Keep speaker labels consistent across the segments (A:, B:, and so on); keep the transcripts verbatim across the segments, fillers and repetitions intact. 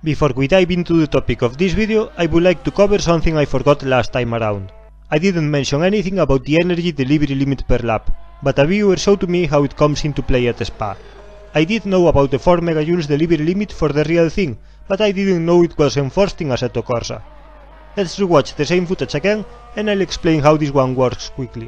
A: Before we dive into the topic of this video, I would like to cover something I forgot last time around. I didn't mention anything about the energy delivery limit per lap, but a viewer showed to me how it comes into play at Spa. I did know about the four megajoules delivery limit for the real thing, but I didn't know it was enforced in Assetto Corsa. Let's rewatch the same footage again, and I'll explain how this one works quickly.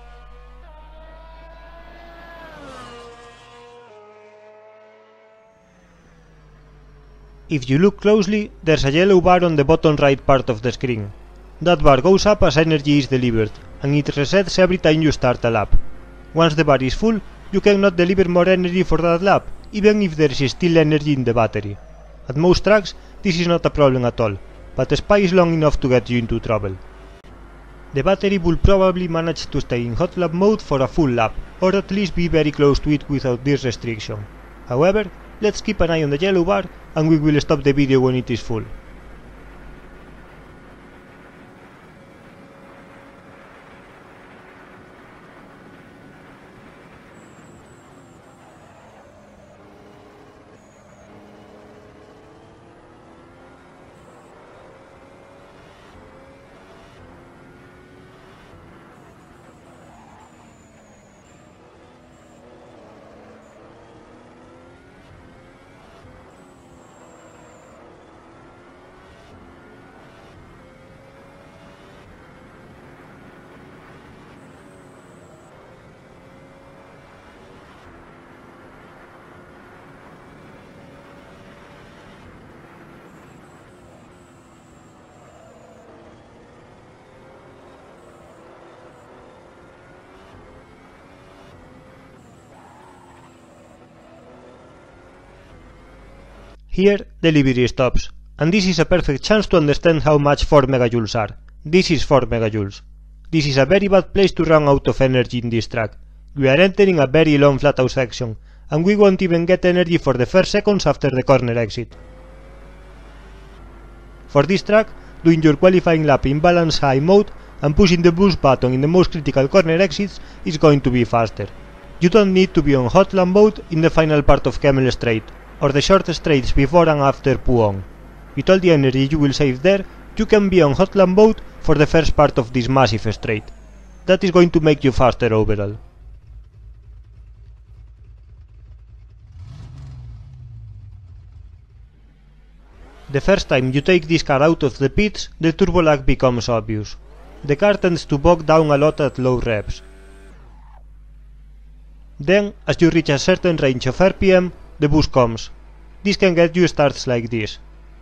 A: If you look closely, there's a yellow bar on the bottom right part of the screen. That bar goes up as energy is delivered, and it resets every time you start a lap. Once the bar is full, you cannot deliver more energy for that lap, even if there is still energy in the battery. At most tracks, this is not a problem at all, but Spa is long enough to get you into trouble. The battery will probably manage to stay in hot lap mode for a full lap, or at least be very close to it without this restriction. However, let's keep an eye on the yellow bar, and we will stop the video when it is full. Here, delivery stops, and this is a perfect chance to understand how much four megajoules are. This is four megajoules. This is a very bad place to run out of energy in this track. We are entering a very long flat-out section, and we won't even get energy for the first seconds after the corner exit. For this track, doing your qualifying lap in balance high mode and pushing the boost button in the most critical corner exits is going to be faster. You don't need to be on hot lap mode in the final part of Camel Straight, or the short straights before and after Puong. With all the energy you will save there, you can be on hot lap mode for the first part of this massive straight. That is going to make you faster overall. The first time you take this car out of the pits, the turbo lag becomes obvious. The car tends to bog down a lot at low revs. Then, as you reach a certain range of R P M, the boost comes. This can get you starts like this.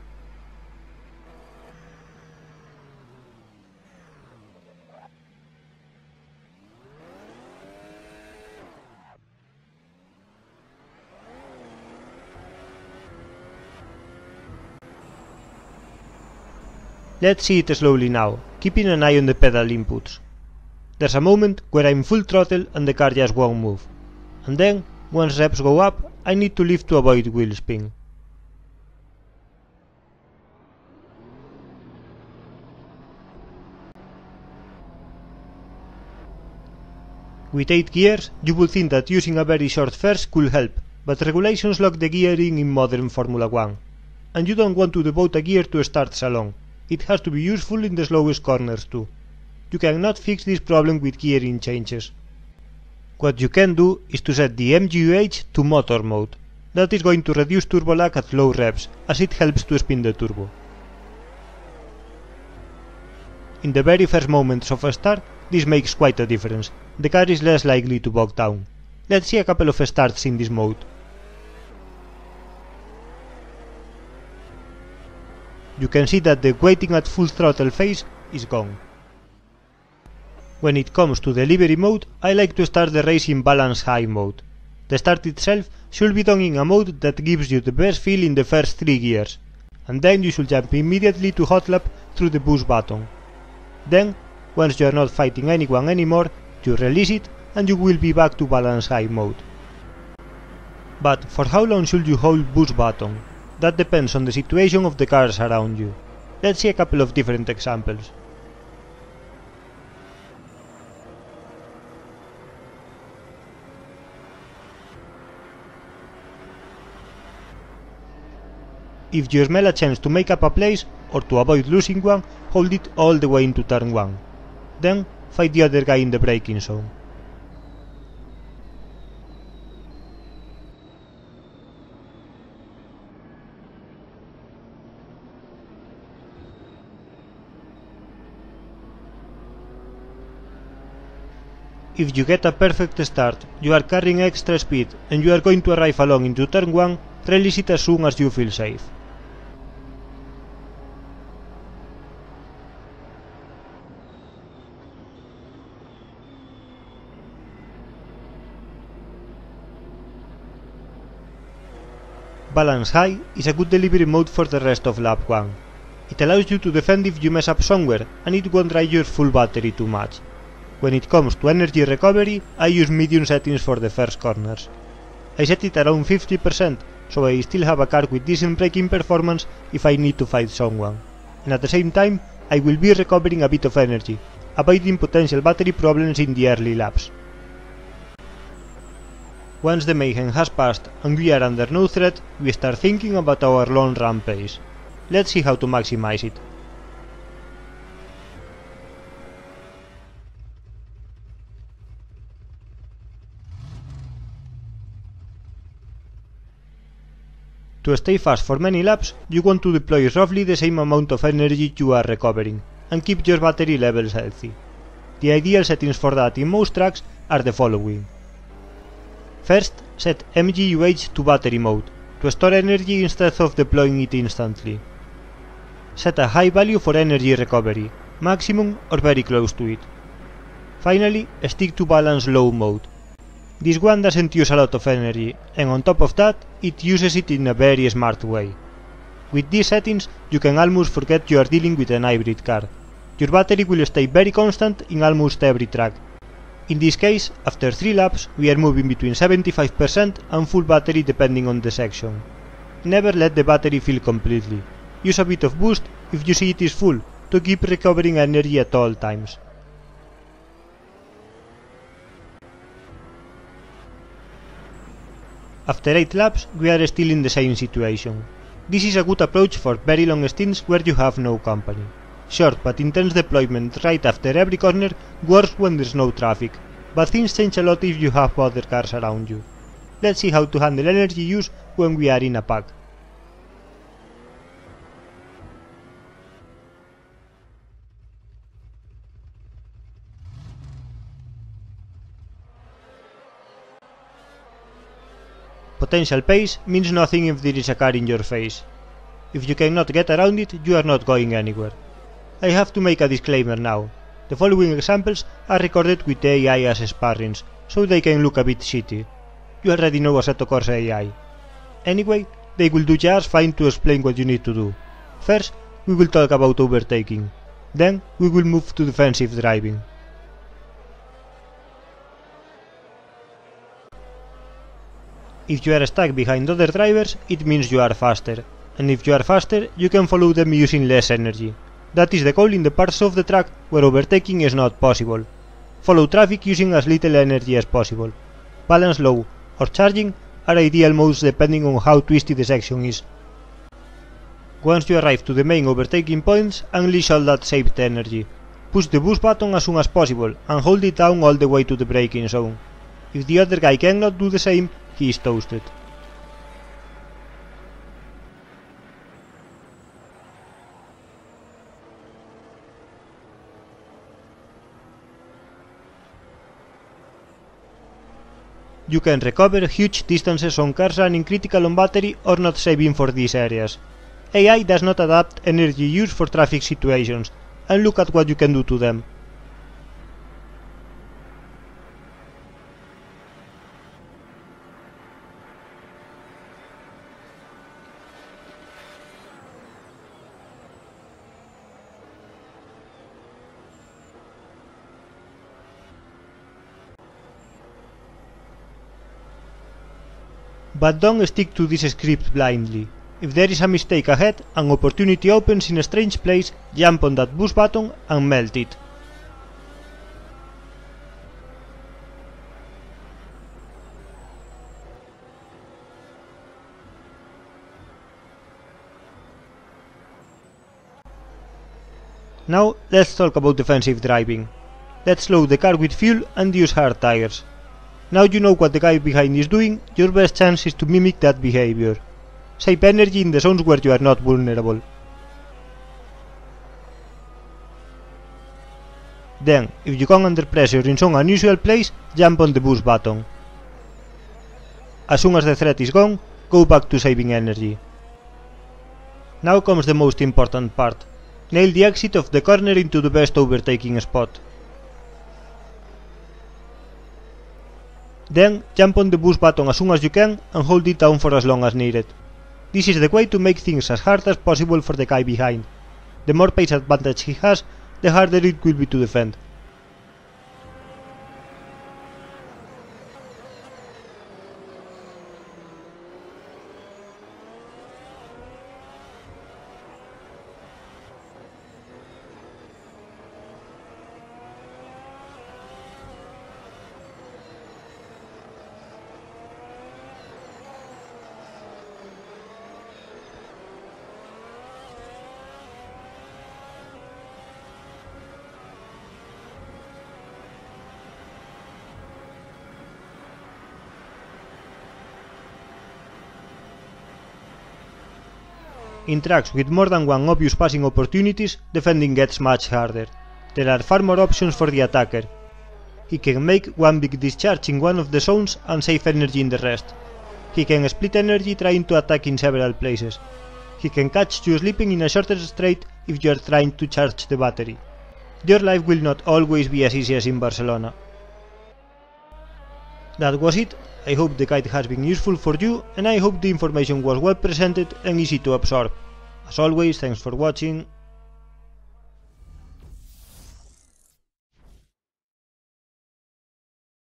A: Let's see it slowly now, keeping an eye on the pedal inputs. There's a moment where I'm full throttle and the car just won't move. And then, once revs go up, I need to lift to avoid wheel spin. With eight gears, you would think that using a very short first could help, but regulations lock the gearing in modern Formula one. And you don't want to devote a gear to starts alone. It has to be useful in the slowest corners too. You cannot fix this problem with gearing changes. What you can do is to set the M G U H to motor mode. That is going to reduce turbo lag at low revs, as it helps to spin the turbo. In the very first moments of a start, this makes quite a difference. The car is less likely to bog down. Let's see a couple of starts in this mode. You can see that the waiting at full throttle phase is gone. When it comes to delivery mode, I like to start the race in balance high mode. The start itself should be done in a mode that gives you the best feel in the first three gears, and then you should jump immediately to hot lap through the boost button. Then, once you are not fighting anyone anymore, you release it and you will be back to balance high mode. But for how long should you hold boost button? That depends on the situation of the cars around you. Let's see a couple of different examples. If you smell a chance to make up a place, or to avoid losing one, hold it all the way into turn one. Then, fight the other guy in the braking zone. If you get a perfect start, you are carrying extra speed, and you are going to arrive along into turn one, release it as soon as you feel safe. Balance High is a good delivery mode for the rest of lap one. It allows you to defend if you mess up somewhere, and it won't dry your full battery too much. When it comes to energy recovery, I use medium settings for the first corners. I set it around fifty percent, so I still have a car with decent braking performance if I need to fight someone. And at the same time, I will be recovering a bit of energy, avoiding potential battery problems in the early laps. Once the mayhem has passed and we are under no threat, we start thinking about our long run pace. Let's see how to maximize it. To stay fast for many laps, you want to deploy roughly the same amount of energy you are recovering, and keep your battery levels healthy. The ideal settings for that in most tracks are the following. First, set M G U H to battery mode, to store energy instead of deploying it instantly. Set a high value for energy recovery, maximum or very close to it. Finally, stick to balance low mode. This one doesn't use a lot of energy, and on top of that, it uses it in a very smart way. With these settings, you can almost forget you are dealing with an hybrid car. Your battery will stay very constant in almost every track. In this case, after three laps, we are moving between seventy-five percent and full battery depending on the section. Never let the battery fill completely. Use a bit of boost if you see it is full, to keep recovering energy at all times. After eight laps, we are still in the same situation. This is a good approach for very long stints where you have no company. Short but intense deployment right after every corner works when there's no traffic, but things change a lot if you have other cars around you. Let's see how to handle energy use when we are in a pack. Potential pace means nothing if there is a car in your face. If you cannot get around it, you are not going anywhere. I have to make a disclaimer now. The following examples are recorded with A I as sparrings, so they can look a bit shitty. You already know Assetto Corsa A I. Anyway, they will do just fine to explain what you need to do. First, we will talk about overtaking. Then, we will move to defensive driving. If you are stuck behind other drivers, it means you are faster, and if you are faster, you can follow them using less energy. That is the goal in the parts of the track where overtaking is not possible. Follow traffic using as little energy as possible. Balance low or charging are ideal modes depending on how twisty the section is. Once you arrive to the main overtaking points, unleash all that saved energy. Push the boost button as soon as possible and hold it down all the way to the braking zone. If the other guy cannot do the same, he is toasted. You can recover huge distances on cars running critical on battery or not saving for these areas. A I does not adapt energy use for traffic situations, and look at what you can do to them. But don't stick to this script blindly. If there is a mistake ahead, an opportunity opens in a strange place, jump on that boost button and melt it. Now let's talk about defensive driving. Let's load the car with fuel and use hard tires. Now you know what the guy behind is doing, your best chance is to mimic that behavior. Save energy in the zones where you are not vulnerable. Then, if you come under pressure in some unusual place, jump on the boost button. As soon as the threat is gone, go back to saving energy. Now comes the most important part. Nail the exit of the corner into the best overtaking spot. Then, jump on the boost button as soon as you can and hold it down for as long as needed. This is the way to make things as hard as possible for the guy behind. The more pace advantage he has, the harder it will be to defend. In tracks with more than one obvious passing opportunities, defending gets much harder. There are far more options for the attacker. He can make one big discharge in one of the zones and save energy in the rest. He can split energy trying to attack in several places. He can catch you sleeping in a shorter straight if you are trying to charge the battery. Your life will not always be as easy as in Barcelona. That was it. I hope the guide has been useful for you, and I hope the information was well presented and easy to absorb. As always, thanks for watching.